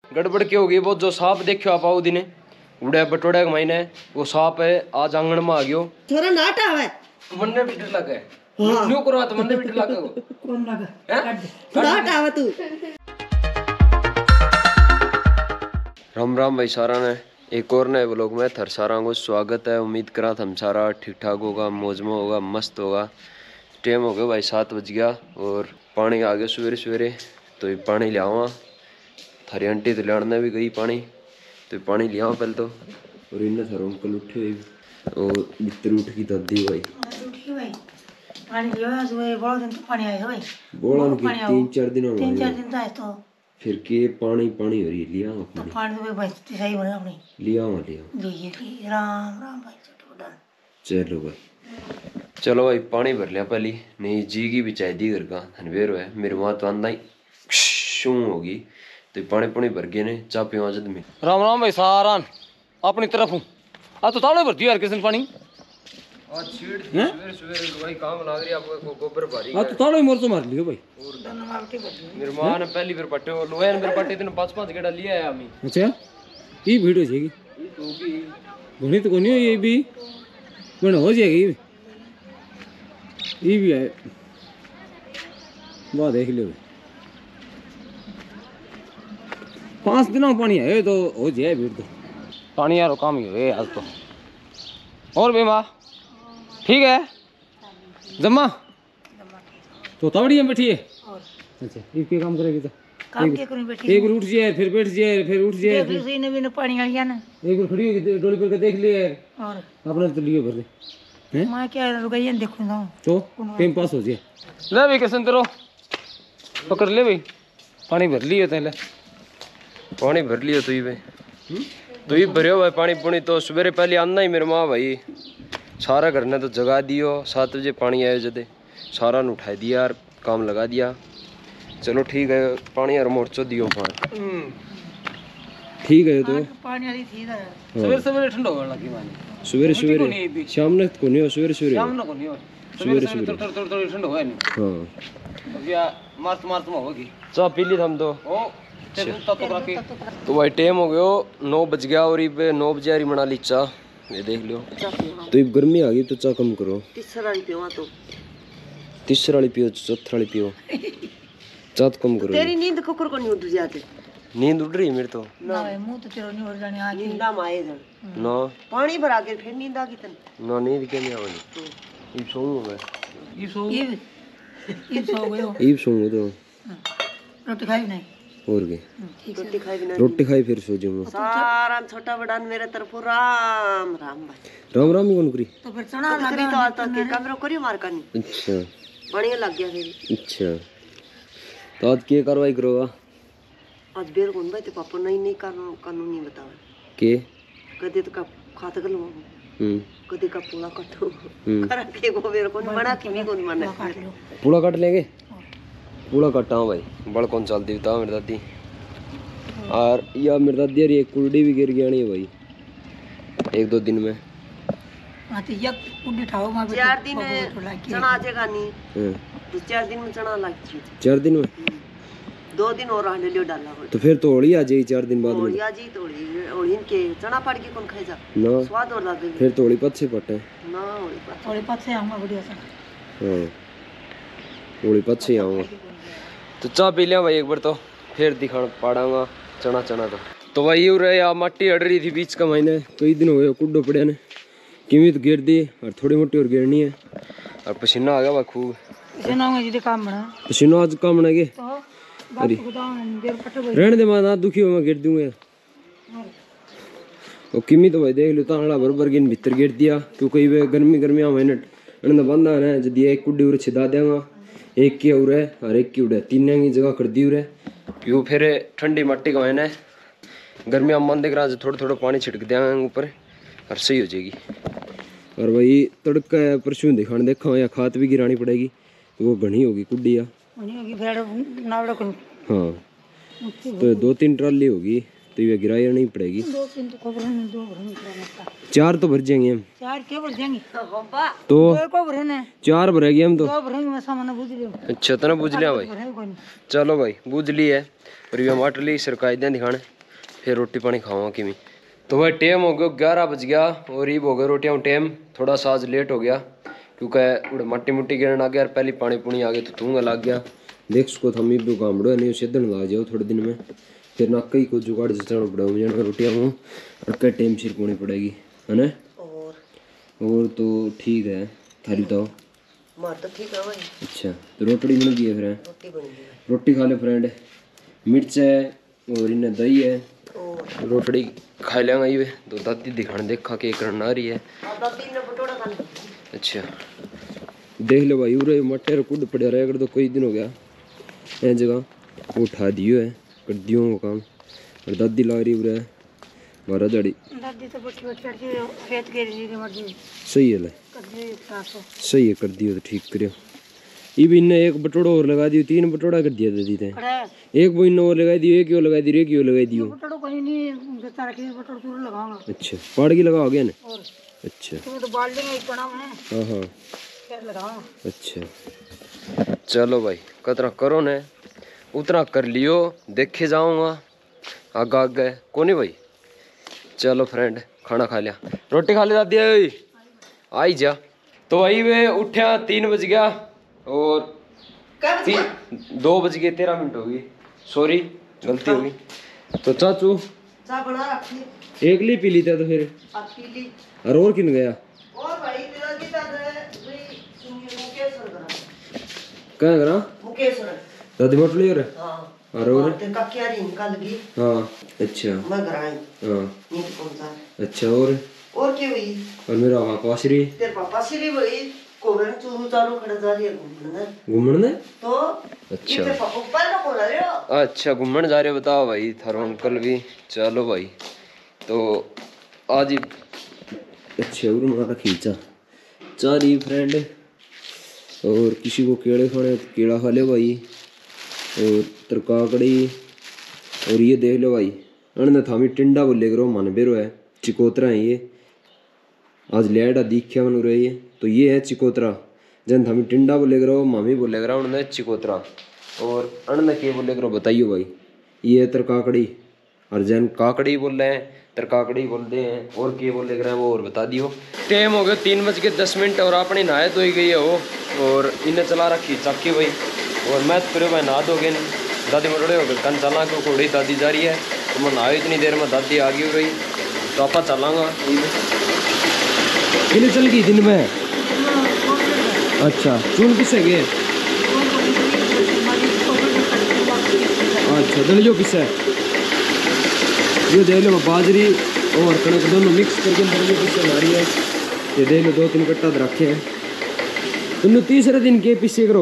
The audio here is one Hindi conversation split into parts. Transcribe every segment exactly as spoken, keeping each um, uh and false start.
गड़बड़ क्या होगी वो जो सांप देखो आप आओ दिने उड़े बटोड़े के महीने वो सांप है आज आंगन में आ गयो थोड़ा नाटा है मन्ने भी डर लगे न्यू करो तो मन्ने भी डर लगे कौन लगा नाटा है तू। राम राम भाई सारा ने एक और नए व्लॉग में थर सारा को स्वागत है। उम्मीद करा हम सारा ठीक ठाक होगा, मौज में होगा, मस्त होगा। टाइम हो गया भाई सात बज गया और पानी आ गया सवेरे सवेरे तो ये पानी ले आवा। थारी आंटी तो लाने भी गई पानी तो पानी ले आवा पहले तो। और इन्हें थारा अंकल उठे और मित्र उठ की दादी भाई पानी लियो आज वो बड़ा दिन तो पानी आया भाई बोला कि तीन चार दिन हो गए तीन चार दिन था तो फिर के पानी पानी हो रही लिया अपने तो पानी तो भाई सही बना अपनी लिया वहाँ लिया लिए राम राम भाई छोटा चलो भाई चलो भाई पानी भर लिया पहली नहीं जी की भी चाय दी घर का धनवेर है मेरे वहाँ तो आंदा ही शू होगी तो पानी पानी भर गए ने चाह पिवा जद में। राम राम भाई सारा अपनी तरफ हूँ आज तो ताले भरती यार किसी पानी आज छीड़ सवेरे सवेरे भाई काम लग रही आपको गोबर भरी आज तो ताले मोर तो मार लियो भाई मेरे मां ने पहली बार पट्टे और लोहे ने मेरे पट्टे दिन पांच पांच गेड़ा लिया है हमें। अच्छा ये वीडियो छेगी ये तो भी घणी तो कोनी ये भी बन हो जाएगी ये भी है वाह देख लियो पांच दिनों पानी है तो हो जाए भीड़ तो पानी यार काम ही है आज तो। और बेमा ठीक है जम्मा तो तवड़ी में बैठी है अच्छा ये क्या काम करेगी तो काम के करूं बैठी एक बार उठ जाए फिर बैठ जाए फिर उठ जाए देख ली ने भी ने पानी आ गया ना एक बार खड़ी होगी डोली पर के देख लिए और अपने तो लिए भर दे मैं क्या रुकैया देखूं ना तो टाइम पास हो जाए ले भाई किसन तेरो पकड़ ले भाई पानी भर लियो तेले पानी भर लियो तो ही भाई तो ही भरियो भाई पानी पुनी तो सवेरे पहले आना ही मेरे माँ भाई सारा घर ने तो जगा दियो सात बजे पानी आयो जदे सारा ने उठा दिया यार काम लगा दिया। चलो ठीक है पानी यार मोर्चो दियो पानी ठीक है तो पानी वाली थी ना सवेरे सवेरे ठंडा होने लगी पानी सवेरे सवेरे शाम ने को नहीं हो सवेरे सवेरे शाम ने को नहीं हो सवेरे सवेरे थोड़ा थोड़ा थोड़ा ठंडा होया नहीं हां अब या मार्च मार्च में होगी चाह पी ली हम तो ओ तो भाई टाइम हो गयो नौ बज गया और ये नौ बजे यारी बना ली चाह ये देख लो तो ये गर्मी आ गई तो चाह कम करो तीसरा वाली पियो तो तीसरा वाली पियो चौथा वाली पियो चाह कम करो। तेरी नींद कुकर को नहीं उठ जाती नींद उड़ रही है मेरे तो ना मुंह तो तेरा नहीं उड़ जाने आ नींदा में आए जन ना पानी भरा के फिर नींद आ गई तन ना नींद के नहीं आवनी ये सोऊं मैं ये सो ये ये सो गयो ये सोऊं तो रोटी खाई नहीं और के रोटी खाई बिना रोटी खाई फिर सो जाऊंगा सारा छोटा बड़ा मेरे तरफ राम राम भाई राम राम ही कौन करी तो फिर चना लगी तो आता के कमरो करियो मार कानी अच्छा बढ़िया लग गया फिर अच्छा तो आज क्या कार्रवाई करोगा आज बेर कौन भाई ते पापा नहीं नहीं कानून कानूनी बताओ के कदे तो का खाता कर लो हम्म कदे का पूरा कटो करा के को बेर कौन बड़ा की भी कौन माने पूरा काट लेंगे पूरा काटा हूं भाई बड़ कौन चलती बता मेरी दादी और या मेरी दादी यार एक कुंडी भी गिर गया नहीं भाई एक दो दिन में हां तो एक कुंडी ठाओ मां चार दिन चना आ जाएगा नहीं दो चार दिन में चना लग जी चार दिन में दो दिन और आने लियो डाला तो फिर तो होली आ जाएगी चार दिन बाद में होली आ जी तो होली होली के चना पड़ के कौन खाए जा ना स्वाद और लागे फिर तो होली पत से पटे ना होली पत होली पत से आऊंगा बढ़िया सा हां होली पत से आऊंगा तो चाह पी लिया भाई एक बार तो फिर दिखा पाड़ांगा चना चना तो तो भाई यू रहे या मट्टी अड़ रही थी बीच का महीने कई दिन हो गए कुड्डो पड़े ने किमी तो गिर दी और थोड़ी मोटी और गिरनी है और पसीना आ गया भाई खूब पसीना होगा जी काम बना पसीना आज काम बना के अरे रहने दे मां ना दुखी हो मैं गिर दूंगा और किमी तो भाई देख लो तांगड़ा बराबर गिन भीतर गिर दिया क्योंकि वे गर्मी गर्मी महीने अन्न बंदा है जदी एक कुड्डी उरे छिदा देंगा एक की उरे और एक की उड़े तीन की जगह कर दी उरे क्यों फिर ठंडी मट्टी का महीना है गर्मी में मन देख रहा थोड़ा थोड़ा पानी छिड़क देंगे ऊपर और सही हो जाएगी। और भाई तड़का परसों दिखाने देखा या खाद भी गिरानी पड़ेगी तो वो घनी होगी कुड्डी या हाँ तो दो तीन ट्राली होगी तो ये गिराई नहीं पड़ेगी दो तीन तो खबर है दो भर चार तो भर जाएंगे हम चार क्या भर जाएंगे तो को भरने चार भरेगी हम तो दो भरेंगे मैं सामान बुझ लियो अच्छा तना बुझ लिया भाई चलो भाई बुझ ली है और ये माटर ली सरकायदा दिखाने फिर रोटी पानी खाऊंगा कि मैं। तो भाई टाइम हो गया ग्यारह बज गया और ईब हो गया रोटियाँ टाइम। थोड़ा सा आज लेट हो गया क्योंकि मट्टी मुट्टी गिरने आ गया पहले पानी पुनी आ गया तो तूंगा लग गया। देख सको हम भी गामड़ो नहीं सीधन ला जाओ थोड़े दिन में फिर ना कई को जुगाड़ जचाना पड़ेगा रोटियाँ को और कई टाइम सिर पोनी पड़ेगी है ना। और और तो ठीक है थारी तो मार तो ठीक है भाई। अच्छा तो रोटी बन गई है फिर रोटी बन गई रोटी खा ले फ्रेंड मिर्च है और इन्हें दही है और रोटी खा लेंगे ये तो दादी दिखाने देखा के करना आ रही है। दादी ने पटोड़ा खा लिया। अच्छा देख लो भाई उरे मटर कुड पड़ा रहा अगर तो कई दिन हो गया ये जगह वो उठा दियो है कर दियो वो काम और दादी ला रही उरे मारा जड़ी दादी तो बच्ची बच्ची के खेत के लिए मर्जी सही है ले सही है कर दियो तो ठीक करियो। ये भी इन्हें एक बटोड़ा और लगा दियो तीन बटोड़ा कर दिया दादी ने एक वो इन्हें और लगा दियो एक यो लगा दियो एक यो लगा दियो बटोड़ा कहीं नहीं बेचारा के बटोड़ा पूरा लगाऊंगा। अच्छा पाड़ की लगा हो गया ना। अच्छा तो बाल्टी में पड़ा है। हां हां क्या लगाऊं। अच्छा चलो भाई कतरा करो ने उतना कर लियो देखे जाऊंगा आगे आगे कोनी भाई। चलो फ्रेंड खाना खा लिया रोटी खा ले दादी आई जा। तो वही वे उठा तीन बज गया और दो बज गए तेरह मिनट हो गई सॉरी गलती हो गई। तो चाचू चाय बना रखी एक ली पी ली था तो फिर पी ली और और किन गया और भाई तेरा की दादा मुकेश करा क्या करा मुकेश दादी मोटली और हां और और ते का क्या री निकाल गई। हां अच्छा मैं कराई हां नींद कौन सा अच्छा और और क्या हुई और मेरा पापा श्री तेरे पापा श्री भाई कोबरे चूरू चारू खड़ा जा रही है घूमने घूमने ने तो अच्छा तेरे पापा ऊपर का बोल रहे हो। अच्छा घूमने जा रहे हो बताओ भाई थारो अंकल भी चलो भाई तो आज ही अच्छा और मारा खींचा चारी फ्रेंड और किसी को केले खाने तो केला खा ले भाई और तरकाकड़ी और ये देख लो भाई अन्न थामी टिंडा बोले करो मन बेरो है चिकोतरा है ये आज लेडा दिखा मन रही है तो ये है चिकोतरा जन थामी टिंडा बोले करो मामी बोले करो उन्होंने चिकोतरा और अन्न के बोले करो बताइयो भाई ये है तरकाकड़ी और जन काकड़ी बोल रहे हैं तरकाकड़ी बोलते हैं और के बोले कर वो और बता दियो। टाइम हो गया तीन बज के दस मिनट और आपने नहाए तो ही गई है वो और इन्हें चला रखी चाकी भाई और मैं तो भाई नहा दोगे नहीं दादी मोटे हो गए कन चला क्योंकि उड़ी दादी जा रही है तो मैं नहाई इतनी देर में दादी आ गई रही तो आपा चलांगा किले चल गई दिन में। अच्छा चून किससे गए अच्छा दलियो किससे ये देख लो बाजरी और कणक दोनों मिक्स करके दलियो किससे ला रही है ये देख लो दो तीन कट्टा रखे हैं तुमने तीसरे दिन के पीछे करो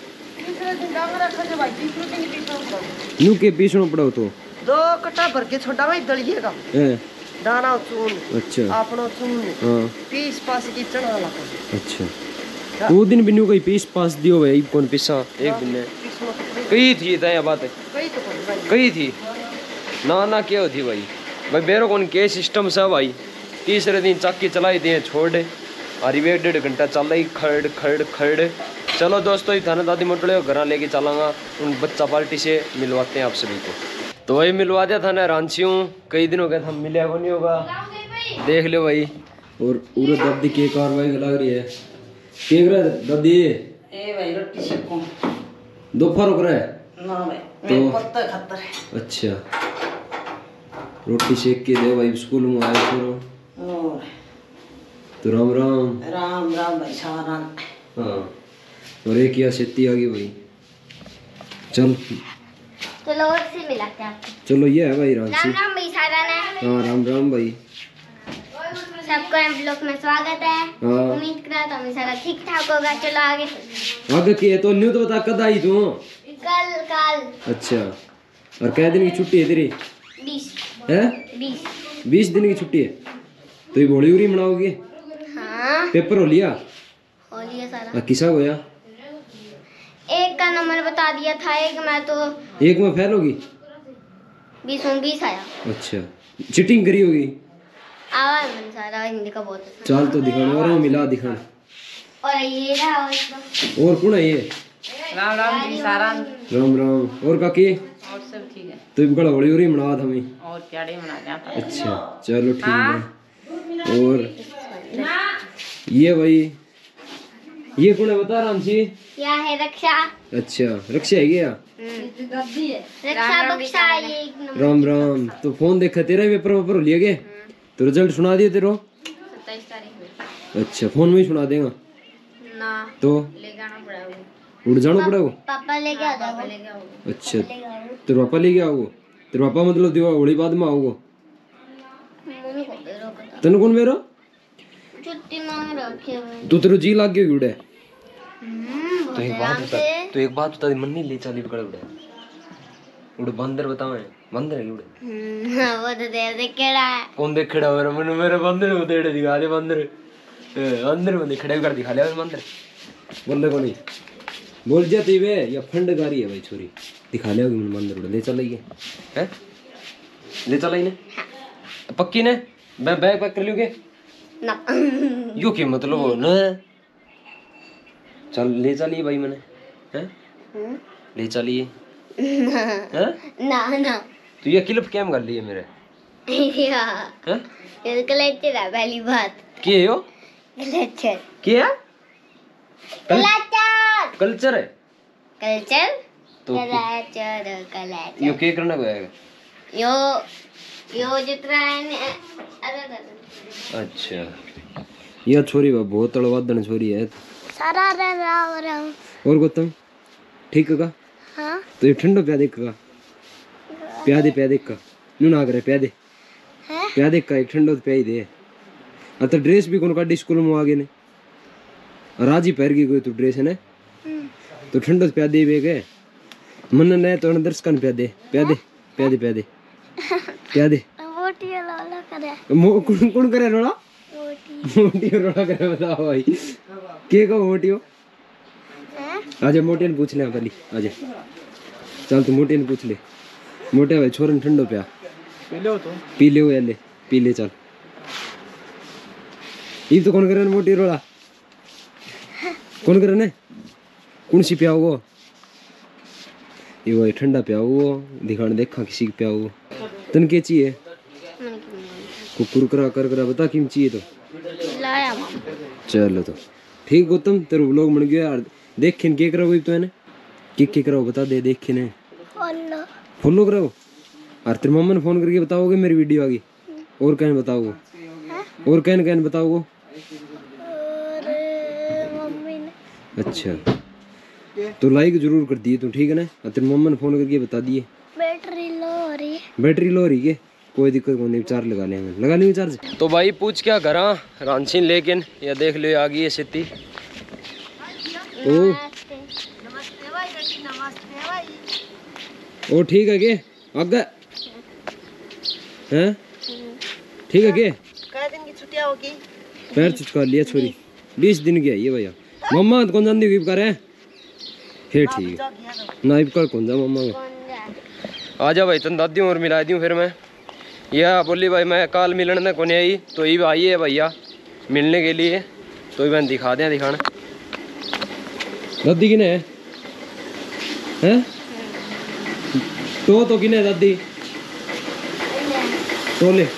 नू के पीछे पड़ो तो दो कट्टा भर के छोटा भाई दलिए का दाना चून अच्छा आपनो चून हां पीस पास की चढ़ा ला अच्छा वो दिन बिनु कोई पीस पास दियो भाई कौन पीसा एक दिन में कई थी तय बात है कई तो भाई कई थी ना ना क्या होती भाई भाई बेरो कौन के सिस्टम से भाई तीसरे दिन चाकी चलाई दिए छोड़ और एक डेढ़ घंटा चल रही खड़ खड़ खड़। चलो दोस्तों ये थाना दादी मोटड़े घर लेके चलांगा उन बच्चा पार्टी से मिलवाते हैं आप सभी को। तो वही मिलवा दिया था ना रांची हूँ कई दिन हो गए हम मिले को नहीं होगा देख लो भाई और पूरे दादी की कार्रवाई लग रही है के दादी ए भाई रोटी सेको दोपहर हो रहा है ना भाई तो मैं पत्ता खाता है। अच्छा रोटी सेक के दे भाई स्कूल में आए करो और तो राम राम राम राम भाई सारा हाँ और एक या सेती आ गई भाई चल चलो और से मिलाते हैं आपको। चलो ये है भाई रांची राम राम भाई सारा ने हाँ राम राम भाई सबको एम ब्लॉक में स्वागत है। हाँ उम्मीद करा तो हमें सारा ठीक ठाक होगा। चलो आगे आगे के तो न्यू तो बता कद आई तू कल कल अच्छा और कै दिन की छुट्टी है तेरी बीस है बीस बीस दिन की छुट्टी है तो ये बोली उरी मनाओगे हाँ पेपर हो लिया हो लिया सारा। और किसा होया एक का नंबर बता दिया था एक मैं तो एक में फेल होगी बीस में बीस आया। अच्छा चीटिंग करी होगी आवाज मन सारा हिंदी का बहुत अच्छा। चाल तो दिखाना और मिला दिखाना और ये रहा उसका और कौन है ये राम राम जी सारा राम राम और काकी और सब ठीक है। तो बड़ा होली हो रही मना था मैं। और क्या डे मना रहा था। अच्छा चलो ठीक है। और ये भाई ये कौन है बता राम जी? क्या है रक्षा? अच्छा रक्षा है क्या? रक्षा बक्षा ये एक नंबर। राम राम। तो फोन देखा तेरा पेपर वेपर लिया गया? तो रिजल्ट सुना दिया तेरा? सत्ताईस तारीख में। अच्छा फोन में ही सुना देगा ना तो ले जाना पड़ेगा। उड़ जाना पड़ेगा। पापा लेके आ जाओ। लेके आओ। अच्छा तेरे पापा लेके आओगे? तेरे पापा मतलब दिवाली बाद में आओगे? मम्मी को दे रहा पता। तेन कौन मेरा? छुट्टी मांग रखे हुए। तू तेरे जी लाग गया उड़े। तो एक बात बता। तो एक बात बता, मन नहीं ले चाली पकड़ उड़े उड़े बंदर बतावे बंदर है उड़े। हां वो तो देर देख केड़ा है। कौन देखड़ा मेरा मन मेरे बंदर को देड़े दिखा दे बंदर अंदर में खड़े कर दिखा ले बंदर बंदर को नहीं बोल जाती वे या फंडगारी है भाई छोरी दिखा ले बंदर उड़े ले चल ये हैं ले चल ने पक्की ने मैं बैग पैक कर लियोगे ना यो की मतलब हो ना चल ले चलिए भाई मैंने हैं ले चलिए हैं ना ना तो ये क्लिप कैम कर लिए मेरे हैं ये कलेक्टर है पहली बात। के हो कलेक्टर क्या कलेक्टर कल्चर है कल्चर तो कलेक्टर कलेक्टर यो के करना होएगा यो यो जितना है ने अरे अरे अच्छा ये छोरी बा बहुत तड़वादन छोरी है सारा रे राव राव। और गौतम ठीक का हां तो ये ठंडो प्यादे का प्यादे प्यादे का नू ना करे प्यादे हैं प्यादे का एक ठंडो प्याई दे आ तो ड्रेस भी कौन का स्कूल में आगे ने राजी पैर की कोई तू ड्रेस है ने तो ठंडो प्यादे वे गए मन ने तो दर्शकन प्यादे प्यादे प्यादे प्यादे प्यादे मोटी लाला करे मो कौन कौन करे रोड़ा मोटी मोटी रोड़ा करे बताओ भाई के को मोटी हो हैं आजा मोटे ने पूछ ले पहले आजा चल तू मोटे ने पूछ ले मोटे भाई छोरन ठंडो प्या पी ले तो पी ले ले पी ले चल ये तो कौन करे मोटी रोड़ा कौन करे ने कौन सी प्या वो ये वो ठंडा प्या वो दिखाने देखा किसी की प्या वो तन के चाहिए को कुरकुरा कर करा बता किम चाहिए तो लाया मामा चलो तो ठीक गौतम तेरे व्लॉग बन गया यार देख खिन के करो तो है ने के के करो बता दे देख खिने फॉलो फॉलो करो और तेरे मम्मा ने फोन करके बताओगे मेरी वीडियो आ गई और कहने बताओगे और कहने कहने बताओगे और मम्मी ने अच्छा तो लाइक जरूर कर दिए तू ठीक है ना और तेरे मम्मा ने फोन करके बता दिए बैटरी लो हो रही है बैटरी लो रही है कोई दिक्कत नहीं चार्ज लगा लेंगे लगा लेंगे चार्ज तो भाई पूछ क्या करा रांची लेकिन या देख लो आ गई है सिटी ओ नमस्ते भाई बेटी नमस्ते भाई। ओ ठीक है के आगे हैं ठीक है के कै दिन की छुट्टियां होगी? पैर चुचका लिया छोरी बीस दिन की आई है भैया मम्मा कौन जानती हुई कर फिर ठीक है नाइब कर कौन जा मम्मा को आ जा भाई तन दादी और मिला दी फिर मैं यह बोली भाई मैं काल मिलने में कौन आई तो ये आई है भैया मिलने के लिए तो ये मैंने दिखा दें दिखाना दादी किने है हैं तो तो किने दादी तो ले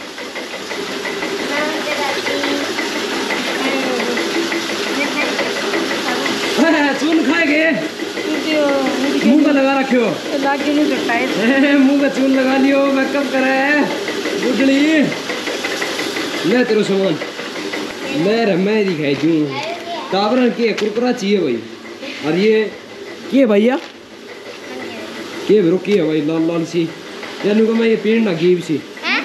चून खाएगे मुंह का लगा रखे हो मुंह का चून लगा लियो मेकअप करे बुढ़ली ले तेरे सामान मैं मैं दिखाई दूँ तावरण के कुरकुरा चाहिए भाई और ये के भैया के भी रुकी है भाई लाल लाल सी यानी को मैं ये पेड़ ना गिव सी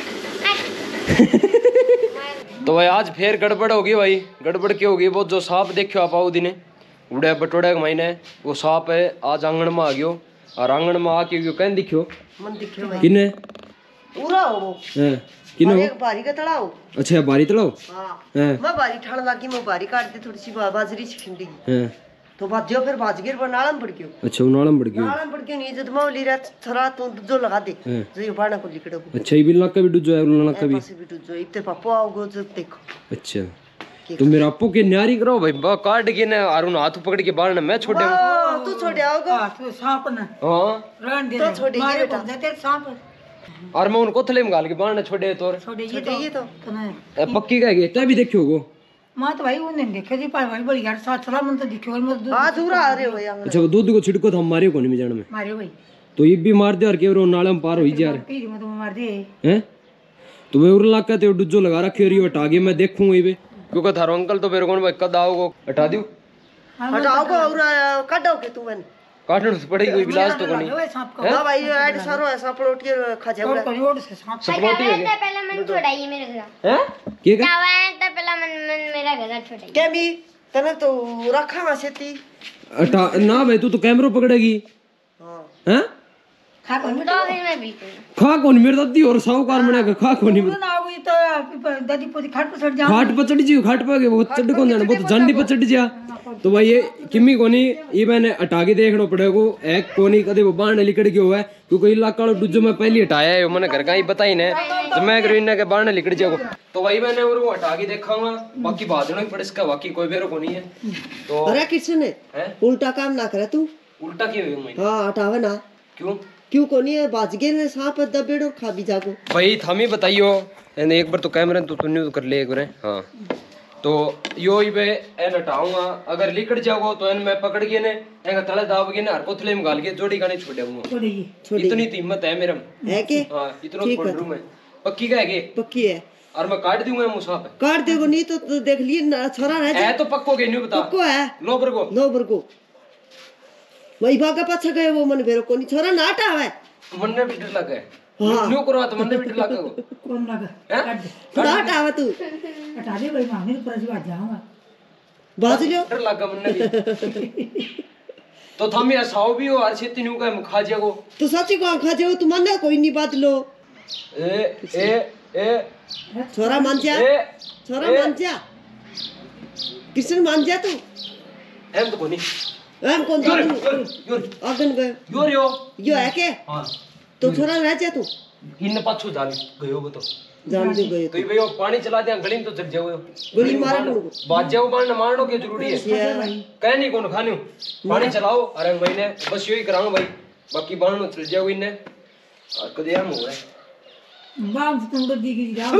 तो भाई आज फिर गड़बड़ होगी भाई गड़बड़ की होगी वो जो सांप देखो आप आओ दिने उड़े बटोड़े महीने वो सांप है आज आंगन में आ गयो और आंगन में आके कहने दिखो मन दिखे भाई किने पूरा हो वो हैं किने हो एक बारी का तड़ाओ। अच्छा बारी तलाओ हां हैं मैं बारी ठाण लागी मैं बारी काट दी थोड़ी सी बाजरी छिंडी हैं तो बाजियो फिर बाजगिर पर नालम पड़ गयो। अच्छा नालम पड़ गयो नालम पड़ गयो नहीं जद मैं ली रात थरा तो जो लगा दे जो ये बाणा को लिकड़ो अच्छा ये बिल का भी डुजो है उलना का भी पासे भी जो इते पापो आओगो जब देखो अच्छा तो मेरा आपको के न्यारी करो भाई बा काट के ने आरुन हाथ पकड़ के बाहर मैं छोड़े तू छोड़ आओगा तू सांप ना हां रहन दे तो छोड़ मारे बेटा को देते सांप और मैं उनको थले में गाल के बाण छोड़े तोर छोड़े छोड़ ये तो ए, पक्की कह गई तै भी देखियो गो मां तो भाई उन्हें देखे जी पर भाई बड़ी यार साथ सलाम मन तो दिखो मत दूध हां दूर आ रहे हो यहाँ अच्छा वो दूध को छिड़को तो हम मारियो कोनी में जान में मारे भाई तो ये भी मार दे और केवरो नाले में पार होई यार पीरी मत मार दे हैं तो वे उर लाका ते डुज्जो लगा रखे रियो हटा के मैं देखूंगा ये क्योंकि थारो अंकल तो मेरे को भाई कद आओगे हटा दियो हटाओगे और काटो के तू मैंने काटने से पड़ेगी कोई इलाज तो कोनी ओए सांप का हां भाई ऐड सारो ऐसा पलट के खा जाओ और कोई और से सांप सपरोटी है तो पहला मन छोड़ाइए मेरे घर हैं के के जावा तो पहला मन मन मेरा घर छोड़ाइए क्या भी तने तो रखा ना सेती हटा ना भाई तू तो कैमरा पकड़ेगी हां हैं खा को तो फिर मैं बिल्कुल खा कौन मेरे दादी और साहूकार बने खा कौन नहीं ना हुई तो दादी पोती खाट पर चढ़ जा खाट पर चढ़ जी खाट पर वो चढ़ कौन जाने वो तो झंडी पर चढ़ जा तो भाई ये किमी कोनी ये मैंने हटा के देखना पड़ेगा एक कोनी कदे वो बाण लिकड़ गयो है क्योंकि इलाका वाला डुज्जो मैं पहले हटाया है मैंने घर का ही बताई ने तो मैं करो इन्हें के बाण लिकड़ जाओ तो भाई मैंने और वो हटा के देखाऊंगा बाकी बात नहीं पड़े इसका बाकी कोई बेरो को नहीं है तो अरे किशन है उल्टा काम ना करे तू उल्टा क्यों हुई मैं हां हटावे ना क्यों क्यों कोनी है बाज गए ने सांप दबेड़ो खा भी जागो भाई थामी बताइयो एने एक बार तो कैमरा तो तुन्नी कर ले एक बार हां तो यो ही बे एन हटाऊंगा अगर लिकड़ जाओ तो एन मैं पकड़ के ने एंगा तले दाब के ना हर पोथले में गाल के जोड़ी गाने छोड़ूंगा छोड़ेगी इतनी हिम्मत है मेरे में है के हां इतना छोड़ दूं मैं पक्की का है के पक्की है और मैं काट दूंगा मुसा पे काट देगो नहीं तो, तो देख लिए ना छोरा रह है तो पक्को के नहीं बता पक्को है लो पर को नो बर को वही भागा पाछा गए वो मन बेरो कोनी छोरा ना हटावे मन ने भी डर लगा है हाँ। न्यू करो तो मन ने भी डर लगा कौन लगा हैं? काट दे थोड़ा हटावे तू हटा दे भाई मांगने पर आज बात जाऊंगा बाज लियो डर लगा मन ने भी तो थमी ऐसाओ भी हो हर छेती न्यू का खा जागो तो सच्ची को खा जाओ तू मन कोई नहीं बात लो ए ए ए छोरा मान जा ए छोरा मान जा कृष्ण मान जा तू एम तो कोनी हम कौन योर जाने योर योर आगन गए योर यो यो है के हां तो छोरा रह जा तू इन पाछो जान गयो वो तो जान दे गए तो ये भैया पानी चला दिया गली में तो चढ़ जाओ गोली मार दो बाज जाओ मारना मारनो के जरूरी है कह नहीं कौन खानियो पानी चलाओ अरे महीने बस यही कराऊं भाई बाकी बाणनो चढ़ जाओ इन्ने और कदे हम हो रहा बाम से तुम दी की जाओ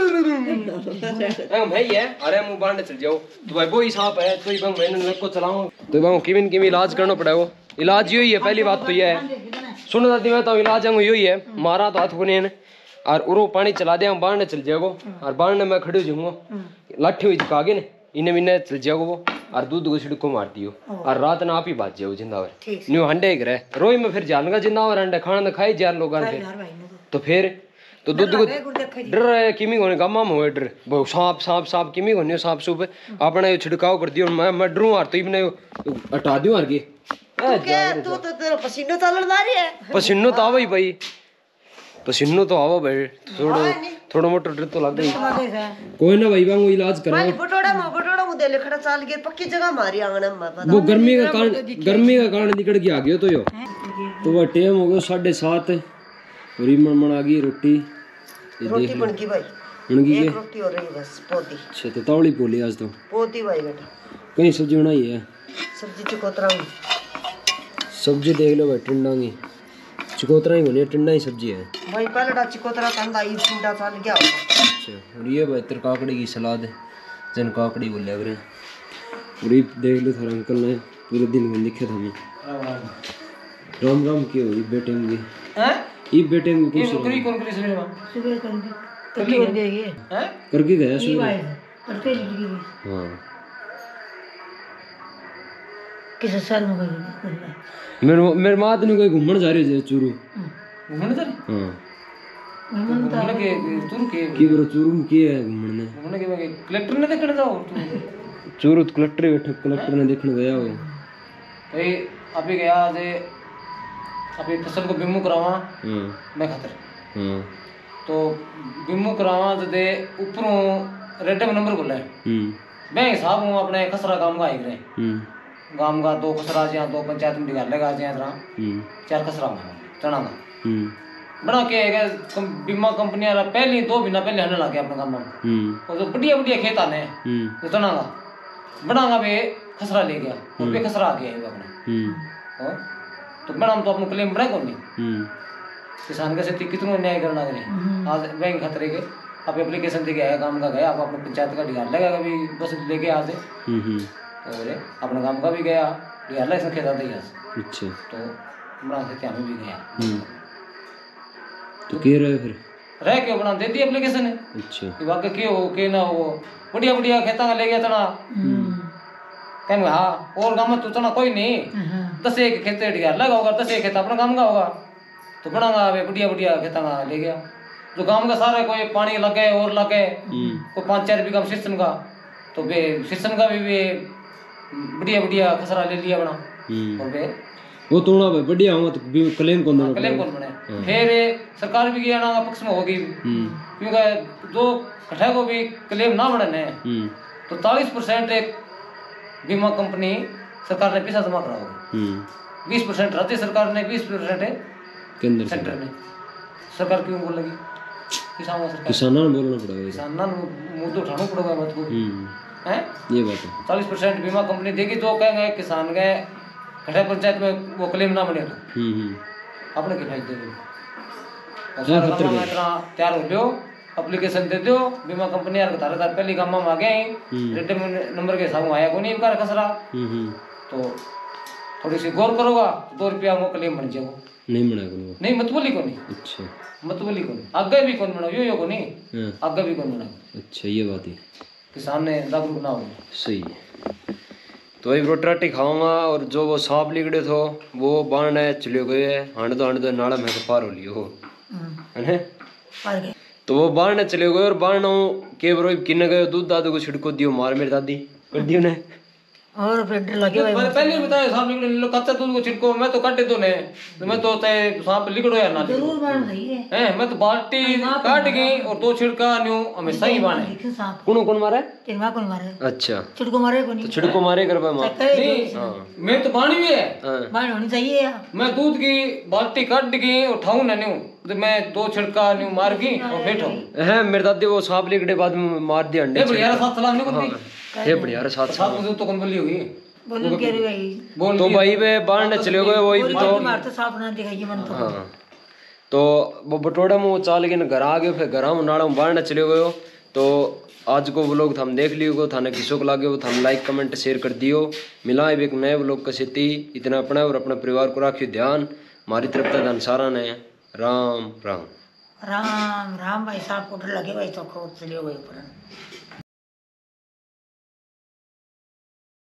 हम है ये अरे मुंह बांधने चल जाओ तो भाई वो ही सांप है तो ही बंग मैंने लग को चलाऊं तो बंग किमिन किमी इलाज करना पड़ेगा इलाज यही है पहली बात तो ये है सुनो दादी मैं तो इलाज है यही है मारा तो हाथ को नहीं और उरो पानी चला दे हम बांधने चल जाओ और बांधने में खड़े हो जाऊंगा लाठी हुई झुका के ने इन्हें मिन्ने चल जाओ वो और दूध को छिड़को मार दियो और रात ना आप ही बाज जाओ जिंदावर न्यू हंडे करे रोई में फिर जानगा जिंदावर अंडे खाना खाए जार लोग तो फिर तो दूध को डर है किमी कोने गामा में हुए डर वो सांप सांप सांप किमी कोने सांप सूप आपने छिड़काव कर दियो मैं मैं डरूं और तो इबने हटा दियो और के क्या तू तो तेरा पसीना तो लड़ रही है पसीनो तो आवे ही भाई पसीनो तो आवा भाई थोड़ा थोड़ा मोटा डर तो लग गई कोई ना भाई बांगो इलाज करा मैं बटोड़ा में बटोड़ा में देले खड़ा चाल के पक्की जगह मारी आंगन में पता वो गर्मी का कारण गर्मी का कारण निकल के आ गयो तो यो तो वो टाइम हो गयो साढ़े सात और मन मन आ गई रोटी रोटी बन गई भाई बन गई एक रोटी हो रही बस पोती अच्छा तो तावड़ी बोली आज तो पोती भाई बेटा कहीं सब्जी बनाई है सब्जी चकोतरा सब्जी देख लो भाई टिंडा की चकोतरा ही बनी है टिंडा ही सब्जी है भाई पहले डा चकोतरा कंदा ई टिंडा चाल गया अच्छा और ये भाई तर काकड़ी की सलाद है जन काकड़ी बोल लग रहे और ये देख लो थारा अंकल ने पूरे दिन में दिखे था मैं राम राम की हुई बेटे की हैं ये बेटे की कुछ करी कौन करी सुबह में सुबह करूंगी तो कर देगी हैं करके गया ई सुबह भाई करते नहीं हां किस साल में गई मेरे मेरे माँ तो नहीं कोई घूमने जा रही है चूरू घूमने जा रही हां घूमने के चूरू के की बरो चूरू में की है घूमने घूमने के कलेक्टर ने देखने जाओ चूरू तो कलेक्टर बैठा कलेक्टर ने देखने गया वो भाई अभी गया जे अभी फसल को बीमू करावा हां मैं खातर हां तो बीमू करावा तो दे ऊपरों रेटे में नंबर बोला है हम्म मैं हिसाब हूं अपने खसरा काम का आइक रहे हम्म गांव का दो खसरा जहाँ दो पंचायत में निकाल लेगा जहाँ हम्म चार खसरा में चना का हम्म बना के है कम, बीमा कंपनियां पहले दो महीना पहले आने लगे अपने काम में हम्म और तो बढ़िया बढ़िया खेत आने हम्म तो चना का बनागा बे खसरा ले गया और पे खसरा आ गया है अपना हम्म और तो मैडम तो अपना क्लेम बढ़ा कौन नहीं हम्म किसान के साथ कितना न्याय करना करें आज बैंक खतरे के आप एप्लीकेशन दे के आया काम का गया आप अपने पंचायत का ढियार लगा कभी बस लेके आ से हम्म हम्म और अपने काम का भी गया ढियार लगा खेता था यहाँ अच्छा तो बना से ત્યાં भी गया हम्म तो क्या रहे फिर रह के बना दे दी एप्लीकेशन है अच्छा कि वाकई क्यों हो के ना हो बढ़िया बढ़िया खेता का ले गया तना कहने हाँ और गाँव में तो तना कोई नहीं दस एक खेते ढियार लगा होगा दस एक खेता अपना काम का होगा तो बनागा बढ़िया बढ़िया खेता का ले गया जो गांव का सारा कोई पानी लगे और लगे कोई पाँच चार बीघा सिस्टम का तो वे सिस्टम का भी वे बढ़िया बढ़िया खसरा ले लिया बना और वे वो तो ना भाई बढ़िया हुआ तो भी क्लेम कौन देना क्लेम कौन बने फिर सरकार भी गया ना पक्ष में होगी क्योंकि दो कठा को भी क्लेम ना बने तो चालीस परसेंट एक बीमा कंपनी सरकार ने पैसा जमा करा होगा बीस परसेंट राज्य सरकार ने बीस परसेंट केंद्र सेंटर ने सरकार क्यों बोल लगी किसानों सरकार किसानों ने बोलना पड़ेगा किसानों मुद्दों उठाना पड़ेगा मत को हैं ये बात है चालीस परसेंट बीमा कंपनी देगी तो कहेंगे किसान गए घटा पंचायत में वो क्लेम ना बने तो अपने के फायदे इतना तैयार हो लो एप्लीकेशन दे दो बीमा कंपनी यार तारे तार पहली काम में आ गए रेड नंबर के हिसाब आया को नहीं कार खसरा तो थोड़ी सी गौर करोगा दो रुपया वो क्लेम बन जाएगा नहीं बना को नहीं मत बोली को नहीं अच्छा मत बोली को नहीं आगे भी कौन बनाओ यो यो को नहीं आगे भी कौन बनाओ अच्छा ये बात है किसान ने जागरूक ना हो सही है तो वही रोटी खाऊंगा और जो वो सांप लिगड़े थो वो बाण चले गए हांड तो हांड तो नाला में पार हो लियो है तो वो बाण चले गए और बाण के बरो किन गए दूध दादू को छिड़को दियो मार मेरी दादी कर दियो ने और फिर लगे भाई मैंने पहले बताया सांप लिगड़े लो कच्चा दूध को छिड़को मैं तो काटे तो ने तो मैं तो ते सांप लिगड़ो या ना जरूर बाण सही है हैं मैं तो बाल्टी काट गई और दो छिड़का न्यू हमेशा ही बाण है कौन कौन मारे तिरवा कौन मारे अच्छा छिड़को मारे को तो नहीं छिड़को मारे कर मार नहीं मैं तो बाणी भी है बाण होनी चाहिए यार मैं दूध की बाल्टी काट गई उठाऊं ना न्यू तो मैं दो छिड़का न्यू मार गई और बैठो है मेरे दादी वो सांप लिगड़े बाद में मार दिया अंडे ए बढ़िया साथ सलाह नहीं करती ये बढ़िया साथ साथ मुझे तो कौन बोली होगी बोलो के रे भाई बोल तो भाई वे बाण चले गए वही तो मार तो सांप ना दिखाइए मन तो हाँ तो वो बटोड़ा में वो चाल के घर आ गए फिर घर में नाड़ा में बाढ़ चले गए तो आज को व्लॉग हम देख लियो थाने किसों को लागे वो हम लाइक कमेंट शेयर कर दियो मिला एक नए व्लॉग का सेती इतना अपना और अपने परिवार को राखियो ध्यान हमारी तरफ तक धनसारा ने राम राम राम राम भाई साहब को लगे भाई तो खोद चले गए ऊपर